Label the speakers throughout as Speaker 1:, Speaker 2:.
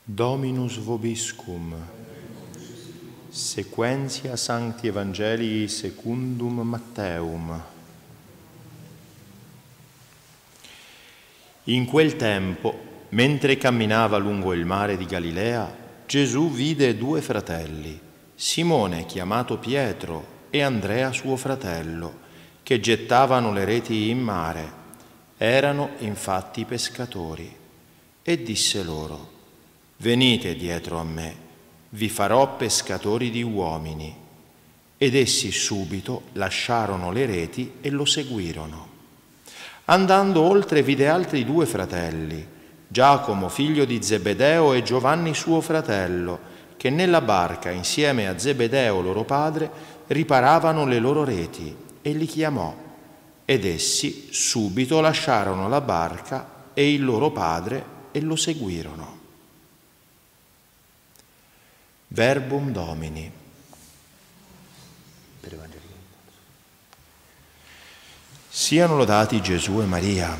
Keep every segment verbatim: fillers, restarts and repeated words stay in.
Speaker 1: Dominus vobiscum. Sequentia Sancti Evangelii secundum Matteum. In quel tempo, mentre camminava lungo il mare di Galilea, Gesù vide due fratelli, Simone chiamato Pietro e Andrea suo fratello, che gettavano le reti in mare. Erano infatti pescatori. E disse loro: venite dietro a me, vi farò pescatori di uomini. Ed essi subito lasciarono le reti e lo seguirono. Andando oltre vide altri due fratelli, Giacomo figlio di Zebedeo e Giovanni suo fratello, che nella barca insieme a Zebedeo loro padre riparavano le loro reti, e li chiamò. Ed essi subito lasciarono la barca e il loro padre e lo seguirono. Verbum Domini. Siano lodati Gesù e Maria.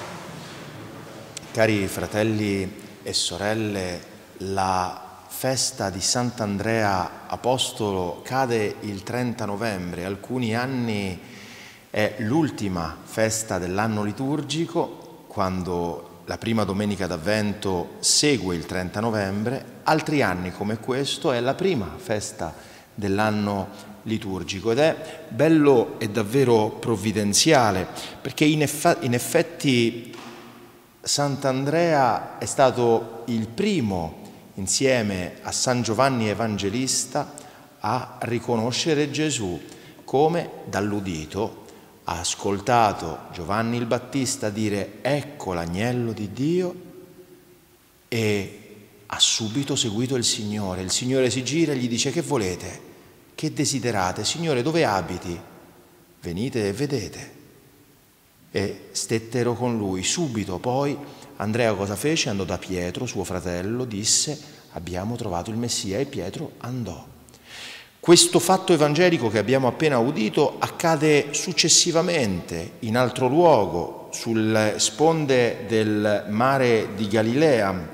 Speaker 1: Cari fratelli e sorelle, la festa di Sant'Andrea Apostolo cade il trenta novembre. Alcuni anni è l'ultima festa dell'anno liturgico, quando la prima domenica d'Avvento segue il trenta novembre. Altri anni come questo è la prima festa dell'anno liturgico, ed è bello e davvero provvidenziale, perché in, eff- in effetti Sant'Andrea è stato il primo, insieme a San Giovanni Evangelista, a riconoscere Gesù, come dall'udito ha ascoltato Giovanni il Battista dire: ecco l'agnello di Dio, e ha subito seguito il Signore. Il Signore si gira e gli dice: che volete? Che desiderate? Signore, dove abiti? Venite e vedete. E stettero con lui. Subito poi Andrea cosa fece? Andò da Pietro, suo fratello, disse: abbiamo trovato il Messia, e Pietro andò. Questo fatto evangelico che abbiamo appena udito accade successivamente, in altro luogo, sulle sponde del mare di Galilea.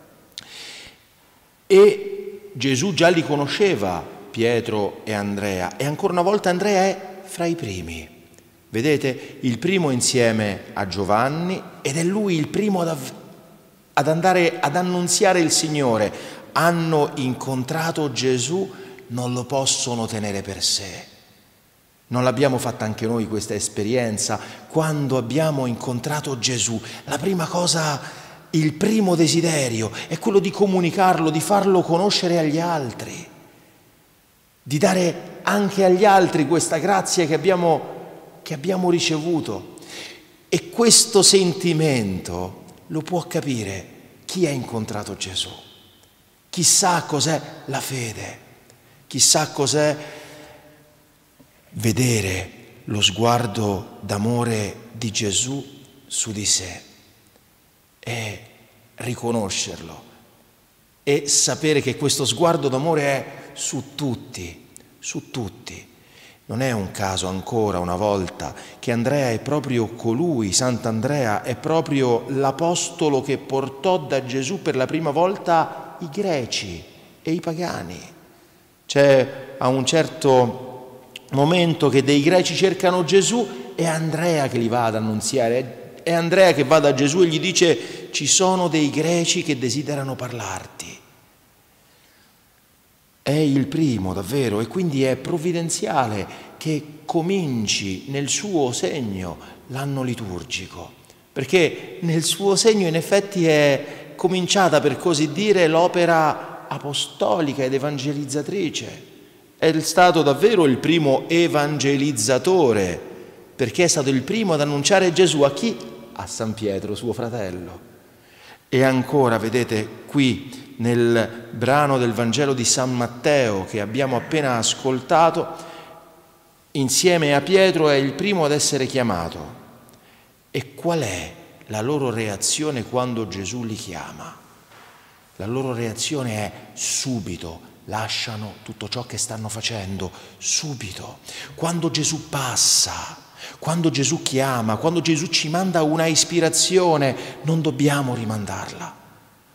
Speaker 1: E Gesù già li conosceva, Pietro e Andrea, e ancora una volta Andrea è fra i primi. Vedete, il primo insieme a Giovanni, ed è lui il primo ad, av- ad andare ad annunziare il Signore. Hanno incontrato Gesù, non lo possono tenere per sé. Non l'abbiamo fatta anche noi questa esperienza? Quando abbiamo incontrato Gesù, la prima cosa, il primo desiderio è quello di comunicarlo, di farlo conoscere agli altri, di dare anche agli altri questa grazia che abbiamo, che abbiamo ricevuto. E questo sentimento lo può capire chi ha incontrato Gesù. Chissà cos'è la fede, chissà cos'è vedere lo sguardo d'amore di Gesù su di sé e riconoscerlo e sapere che questo sguardo d'amore è su tutti, su tutti. Non è un caso ancora una volta che Andrea è proprio colui, Sant'Andrea è proprio l'apostolo che portò da Gesù per la prima volta i greci e i pagani. C'è a un certo momento che dei greci cercano Gesù, è Andrea che li va ad annunziare, è Andrea che va da Gesù e gli dice: ci sono dei greci che desiderano parlarti. È il primo davvero, e quindi è provvidenziale che cominci nel suo segno l'anno liturgico, perché nel suo segno in effetti è cominciata, per così dire, l'opera apostolica ed evangelizzatrice. È stato davvero il primo evangelizzatore, perché è stato il primo ad annunciare Gesù a chi? A San Pietro, suo fratello. E ancora, vedete, qui nel brano del Vangelo di San Matteo che abbiamo appena ascoltato, insieme a Pietro è il primo ad essere chiamato. E qual è la loro reazione quando Gesù li chiama? La loro reazione è subito, lasciano tutto ciò che stanno facendo, subito. Quando Gesù passa, quando Gesù chiama, quando Gesù ci manda una ispirazione, non dobbiamo rimandarla.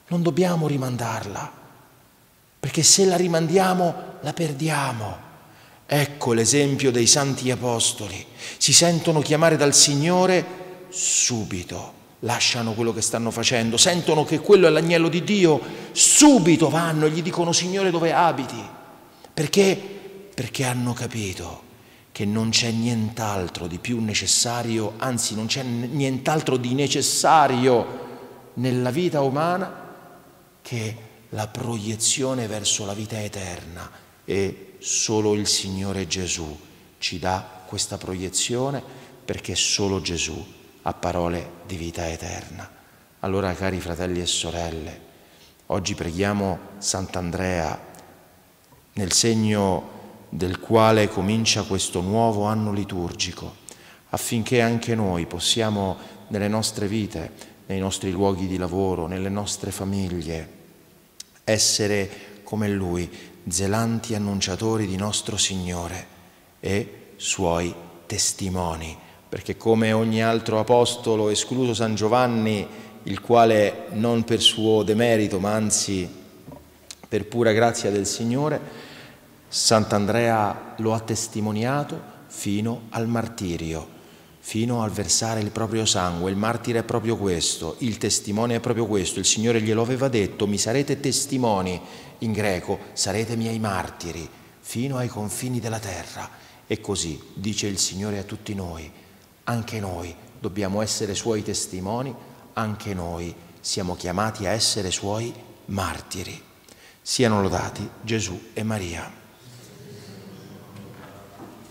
Speaker 1: non dobbiamo rimandarla, perché se la rimandiamo la perdiamo. Ecco l'esempio dei santi apostoli. Si sentono chiamare dal Signore, subito lasciano quello che stanno facendo, sentono che quello è l'agnello di Dio, subito vanno e gli dicono: Signore, dove abiti? Perché? Perché hanno capito che non c'è nient'altro di più necessario, anzi non c'è nient'altro di necessario nella vita umana che la proiezione verso la vita eterna, e solo il Signore Gesù ci dà questa proiezione, perché solo Gesù ha parole di vita eterna. Allora, cari fratelli e sorelle, oggi preghiamo Sant'Andrea, nel segno del quale comincia questo nuovo anno liturgico, affinché anche noi possiamo nelle nostre vite, nei nostri luoghi di lavoro, nelle nostre famiglie, essere come Lui, zelanti annunciatori di nostro Signore e Suoi testimoni, perché come ogni altro apostolo, escluso San Giovanni, il quale non per suo demerito, ma anzi per pura grazia del Signore, Sant'Andrea lo ha testimoniato fino al martirio, fino al versare il proprio sangue. Il martire è proprio questo, il testimone è proprio questo. Il Signore glielo aveva detto: mi sarete testimoni, in greco sarete miei martiri, fino ai confini della terra. E così dice il Signore a tutti noi: anche noi dobbiamo essere Suoi testimoni, anche noi siamo chiamati a essere Suoi martiri. Siano lodati Gesù e Maria.